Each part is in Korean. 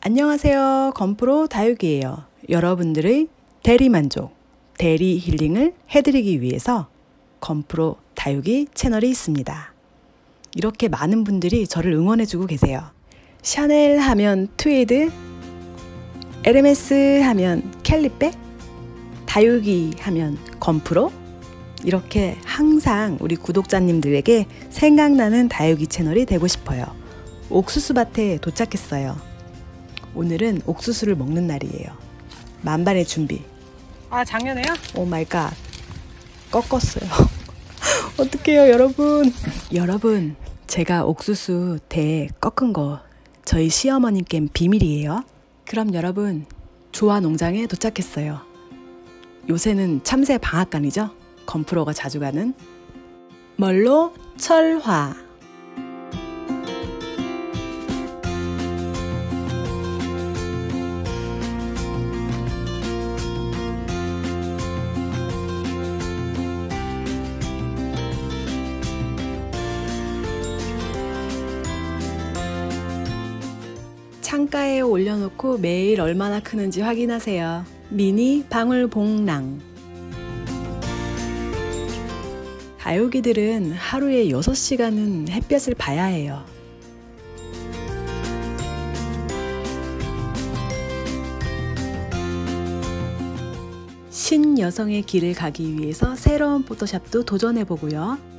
안녕하세요. 건프로 다육이에요. 여러분들의 대리만족, 대리 힐링을 해드리기 위해서 건프로 다육이 채널이 있습니다. 이렇게 많은 분들이 저를 응원해주고 계세요. 샤넬 하면 트위드, 에르메스 하면 캘리백, 다육이 하면 건프로, 이렇게 항상 우리 구독자님들에게 생각나는 다육이 채널이 되고 싶어요. 옥수수밭에 도착했어요. 오늘은 옥수수를 먹는 날이에요. 만반의 준비. 아, 작년에요? 오 마이 갓. 꺾었어요. 어떡해요, 여러분. 여러분, 제가 옥수수 대 꺾은 거 저희 시어머님께 비밀이에요. 그럼 여러분, 조화 농장에 도착했어요. 요새는 참새 방앗간이죠? 건프로가 자주 가는 멀로 철화. 창가에 올려놓고 매일 얼마나 크는지 확인하세요. 미니 방울봉랑. 다육이들은 하루에 6시간은 햇볕을 봐야 해요. 신여성의 길을 가기 위해서 새로운 포토샵도 도전해보고요.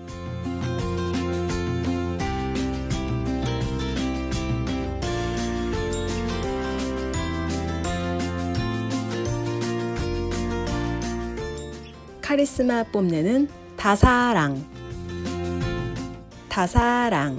카리스마 뽐내는 다사랑. 다사랑.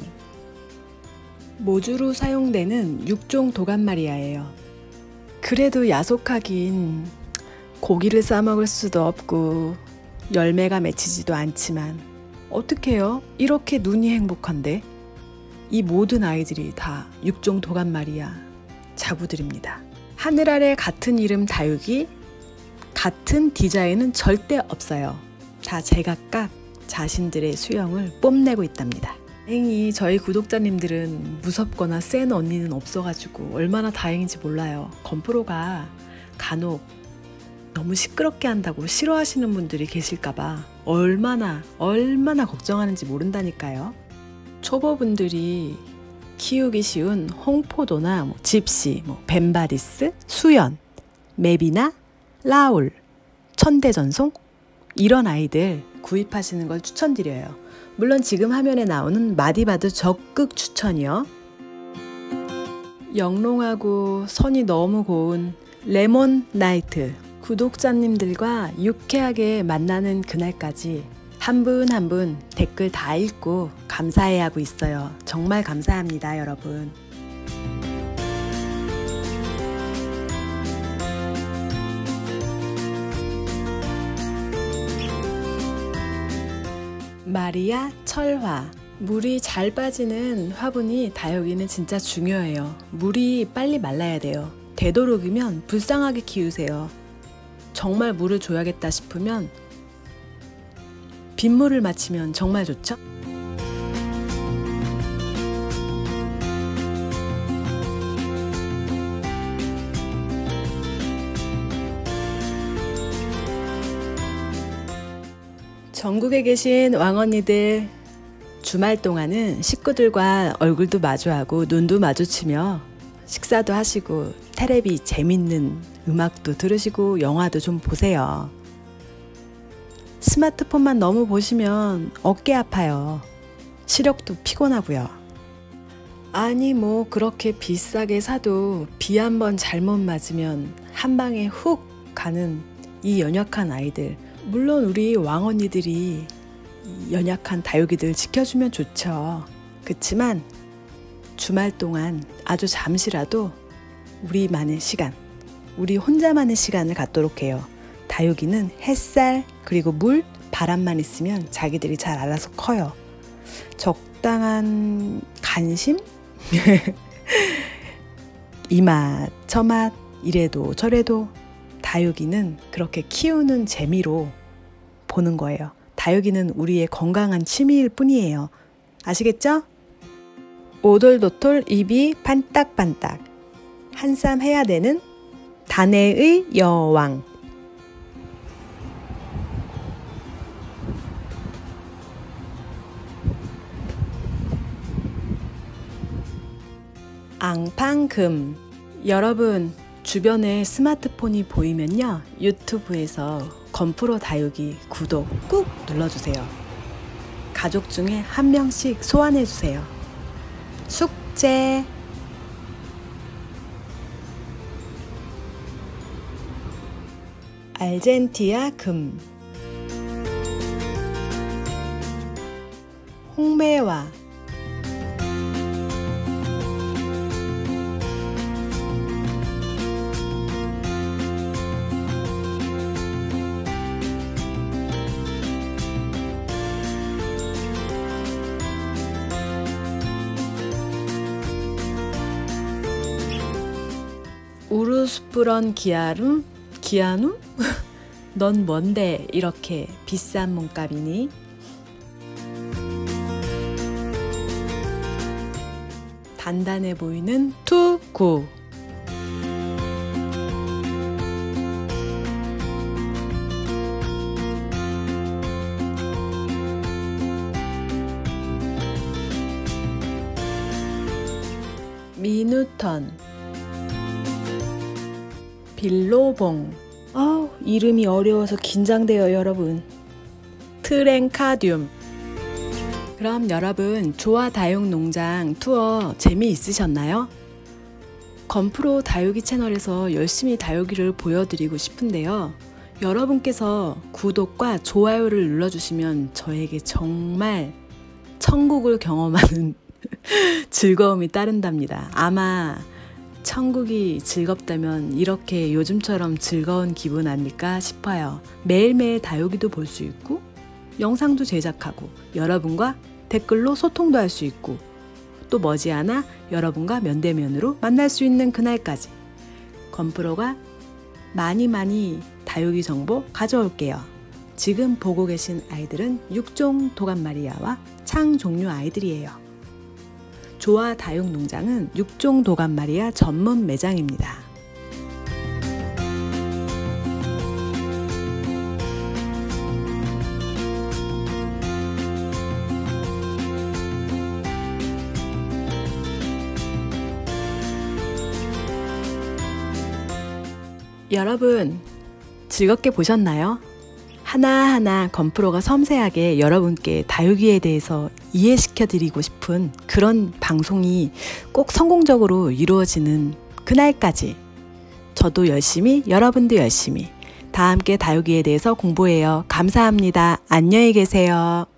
모주로 사용되는 6종 도감마리아예요. 그래도 야속하긴 고기를 싸먹을 수도 없고 열매가 맺히지도 않지만 어떡해요? 이렇게 눈이 행복한데? 이 모든 아이들이 다 6종 도감마리아 자부들입니다. 하늘 아래 같은 이름 다육이, 같은 디자인은 절대 없어요. 다 제각각 자신들의 수영을 뽐내고 있답니다. 다행히 저희 구독자님들은 무섭거나 센 언니는 없어가지고 얼마나 다행인지 몰라요. 건프로가 간혹 너무 시끄럽게 한다고 싫어하시는 분들이 계실까봐 얼마나 걱정하는지 모른다니까요. 초보분들이 키우기 쉬운 홍포도나 집시, 벤바디스, 수연, 맵이나 라울, 천대전송, 이런 아이들 구입하시는 걸 추천드려요. 물론 지금 화면에 나오는 마디바도 적극 추천이요. 영롱하고 선이 너무 고운 레몬 나이트. 구독자님들과 유쾌하게 만나는 그날까지 한 분 한 분 댓글 다 읽고 감사해하고 있어요. 정말 감사합니다, 여러분. 마리아 철화. 물이 잘 빠지는 화분이 다육이는 진짜 중요해요. 물이 빨리 말라야 돼요. 되도록이면 불쌍하게 키우세요. 정말 물을 줘야겠다 싶으면 빗물을 맞추면 정말 좋죠? 전국에 계신 왕언니들, 주말 동안은 식구들과 얼굴도 마주하고 눈도 마주치며 식사도 하시고 테레비 재밌는 음악도 들으시고 영화도 좀 보세요. 스마트폰만 너무 보시면 어깨 아파요. 시력도 피곤하고요. 아니 그렇게 비싸게 사도 비 한 번 잘못 맞으면 한 방에 훅 가는 이 연약한 아이들. 물론 우리 왕언니들이 연약한 다육이들 지켜주면 좋죠. 그치만 주말 동안 아주 잠시라도 우리만의 시간, 우리 혼자만의 시간을 갖도록 해요. 다육이는 햇살 그리고 물, 바람만 있으면 자기들이 잘 알아서 커요. 적당한 관심? 이맛 저맛 이래도 저래도 다육이는 그렇게 키우는 재미로 보는 거예요. 다육이는 우리의 건강한 취미일 뿐이에요. 아시겠죠? 오돌도돌 입이 반딱반딱. 한쌈 해야 되는 다내의 여왕. 앙팡금. 여러분, 주변에 스마트폰이 보이면요, 유튜브에서 건프로 다육이 구독 꾹 눌러주세요. 가족 중에 한 명씩 소환해주세요. 숙제. 알젠티아 금. 홍매화. 우르스프런 기아눔? 기아누? 넌 뭔데 이렇게 비싼 몸값이니? 단단해 보이는 투구. 미누턴. 빌로봉. 이름이 어려워서 긴장돼요, 여러분. 트랭카듐. 그럼 여러분, 조화 다육 농장 투어 재미있으셨나요? 건프로 다육이 채널에서 열심히 다육이를 보여드리고 싶은데요. 여러분께서 구독과 좋아요를 눌러주시면 저에게 정말 천국을 경험하는 즐거움이 따른답니다. 아마 천국이 즐겁다면 이렇게 요즘처럼 즐거운 기분 아닐까 싶어요. 매일매일 다육이도 볼 수 있고 영상도 제작하고 여러분과 댓글로 소통도 할 수 있고 또 머지않아 여러분과 면대면으로 만날 수 있는 그날까지 건프로가 많이 다육이 정보 가져올게요. 지금 보고 계신 아이들은 육종 도감마리아와 창 종류 아이들이에요. 조화 다육 농장은 육종 도감마리아 전문 매장입니다. 여러분, 즐겁게 보셨나요? 하나하나 건프로가 섬세하게 여러분께 다육이에 대해서 이해시켜 드리고 싶은 그런 방송이 꼭 성공적으로 이루어지는 그날까지 저도 열심히, 여러분도 열심히 다 함께 다육이에 대해서 공부해요. 감사합니다. 안녕히 계세요.